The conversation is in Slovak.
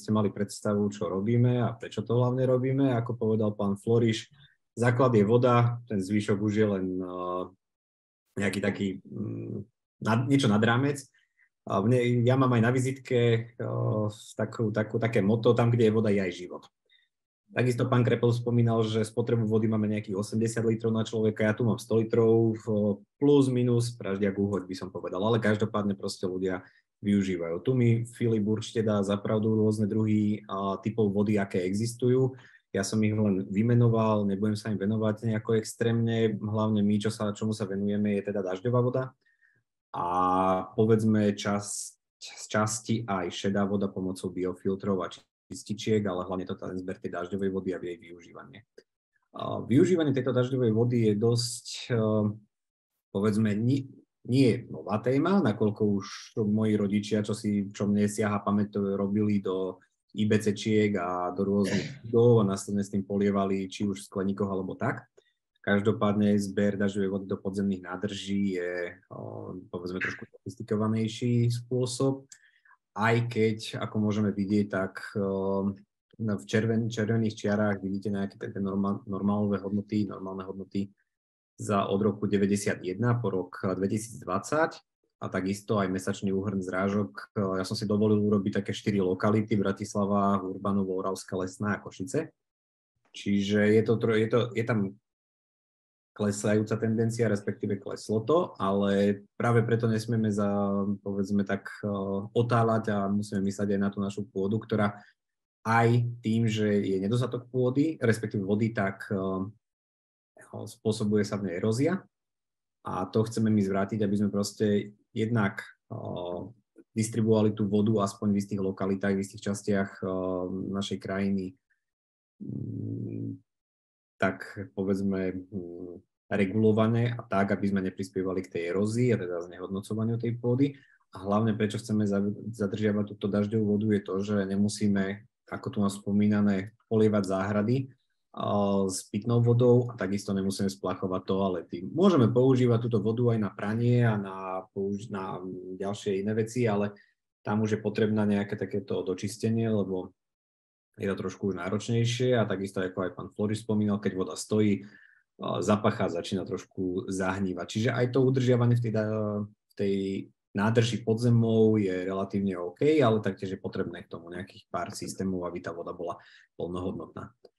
ste mali predstavu, čo robíme a prečo to hlavne robíme. Ako povedal pán Floriš, základ je voda, ten zvyšok už je len nejaký taký niečo nad rámec. Ja mám aj na vizitke také motto, tam, kde je voda, je aj život. Takisto pán Krepel spomínal, že spotrebu vody máme nejakých 80 litrov na človeka, ja tu mám 100 litrov, plus, minus, praždiak, úhoď by som povedal, ale každopádne proste ľudia využívajú. Tu mi Filip určite dá za pravdu rôzne druhy typov vody, aké existujú. Ja som ich len vymenoval, nebudem sa im venovať nejako extrémne, hlavne my, čomu sa venujeme, je teda dažďová voda a povedzme z časti aj šedá voda pomocou biofiltrov a čističiek, ale hlavne to ten zber tej dažďovej vody a jej využívanie. Využívanie tejto dažďovej vody je dosť, povedzme, nie nová téma, nakoľko už moji rodičia, čo mne siaha pamäť, robili do IBC-čiek a do rôznych budov a následne s tým polievali či už v skleníkoch alebo tak. Každopádne zber dažďovej vody do podzemných nádrží je, povedzme, trošku sofistikovanejší spôsob. Aj keď, ako môžeme vidieť, tak v červených čiarách vidíte nejaké normálne hodnoty od roku 91 po rok 2020 a takisto aj mesačný úhrn zrážok. Ja som si dovolil urobiť také 4 lokality: Bratislava, Urbanovo, Oravská Lesná a Košice. Čiže je tam klesajúca tendencia, respektíve kleslo to, ale práve preto nesmieme povedzme tak, otáľať a musíme mysleť aj na tú našu pôdu, ktorá aj tým, že je nedostatok pôdy, respektíve vody, tak spôsobuje sa v nej erózia a to chceme my zvrátiť, aby sme proste jednak distribuovali tú vodu aspoň v istých lokalitách, v istých častiach našej krajiny tak povedzme regulované a tak, aby sme neprispievali k tej erózii a teda znehodnocovaniu tej pôdy. A hlavne, prečo chceme zadržiavať túto dažďovú vodu, je to, že nemusíme, ako tu mám spomínané, polievať záhrady s pitnou vodou a takisto nemusíme splachovať toalety. Môžeme používať túto vodu aj na pranie a na ďalšie iné veci, ale tam už je potrebné nejaké takéto dočistenie, lebo je to trošku už náročnejšie a takisto, ako aj pán Floriš spomínal, keď voda stojí, zapacha začína trošku zahnívať. Čiže aj to udržiavanie v tej nádrži pod zemou je relatívne OK, ale taktiež je potrebné k tomu nejakých pár systémov, aby tá voda bola plnohodnotná.